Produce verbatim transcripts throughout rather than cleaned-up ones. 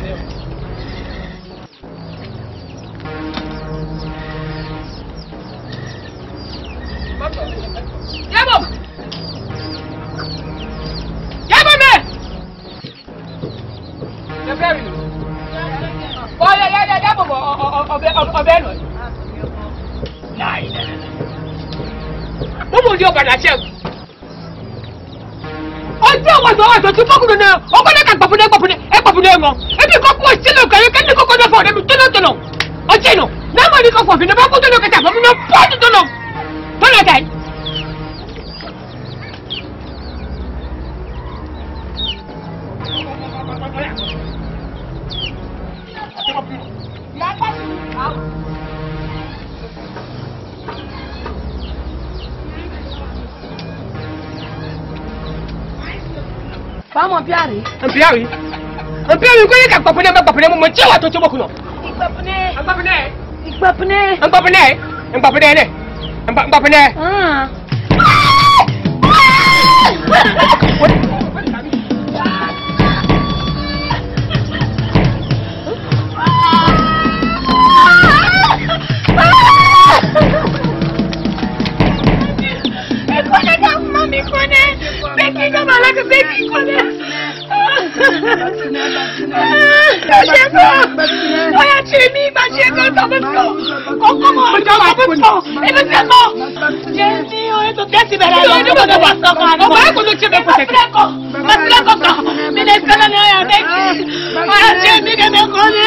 Yabo! Yabo me! The very. Oh yeah yeah yeah yabo obe obe no. Nah, nah, nah. Mo mo di ogada check. Ojo wa so wa so ti poku na. O ko na ka gbapune gbapune e gbapune mo. E bi ko ko ti lo kan ke ni ko ko na fo de mi tono tono. O ti no. Na mo ni ko fo fi na ba ko tono ka ta mo no po tono. Tono dai. Vamos ampiare? Ampiare? Ampiare ko ka papune ba papune mo chewa to chobo kuno. Papune. Papune. Papune. Papune. Papune ne. Papune. Ah. Mami kone, Becky kama laka Becky kone. Bacheko, oya chemi, bacheko, tabasco. Koko mo, tabasco. Ebe semo. Chemi, oya to tesi bera. Oya to bera basta kana. Oya ko to chemi ko teki. Masako ko. Mine sana ne oya Becky. Oya chemi ke me kone.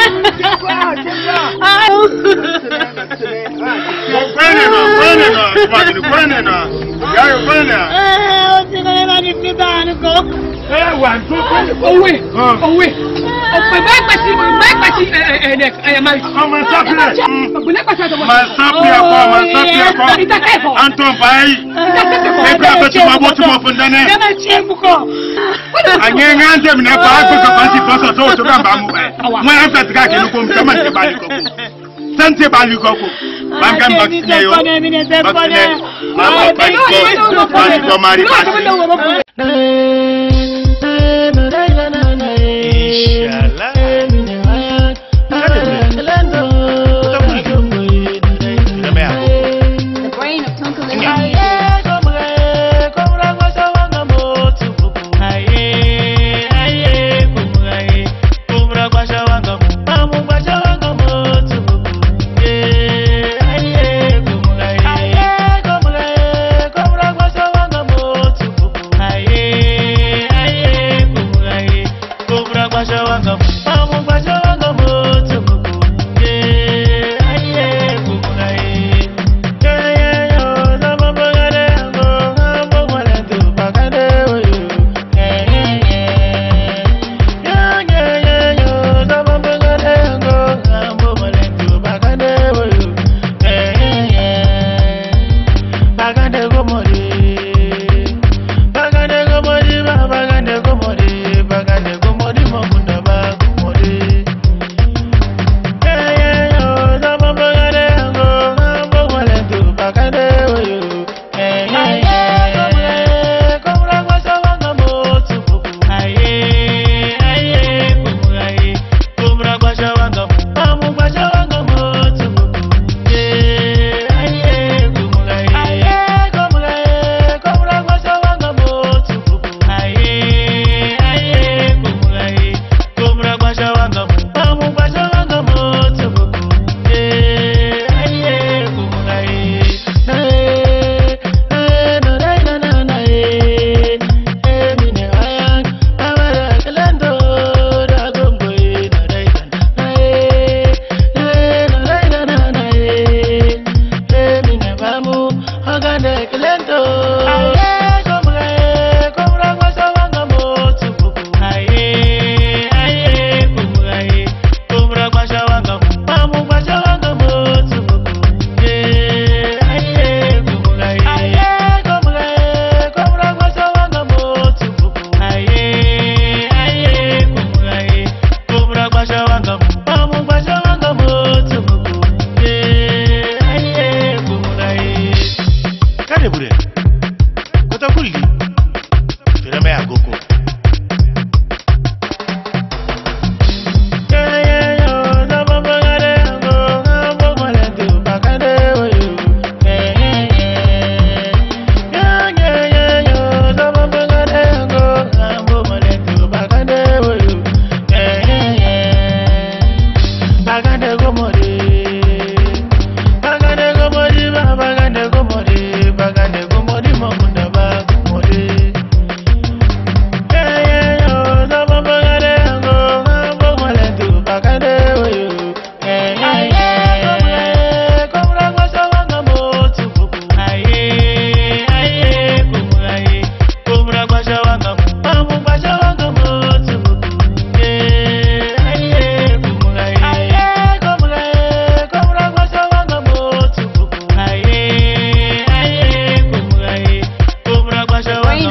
Kwene na, kwene na, kwene na, kwene na. Ya yo kwene. Eh, o ti ko le ba ni pita anko. Eh, wa to kwene. Owe, owe. Ope ba pasi, ba pasi eh eh eh mai. Ama sapile. Bule pasi to. Ma sapile ko, ma sapile ko. Ita kefo. Anton bai. Ita kefo. E bra ba tuma bo tuma fundane. Kama chembu ko. Anye ngante mna ba ko ko pasi poso to to gamba mu eh. Mo en fait ka ke no ko kama te bali ko. Sante bali ko ko. Bam kan vaccine yo. Vaccine. Ma bali ko. Bali ko mari pasi.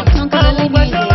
Don't call me music.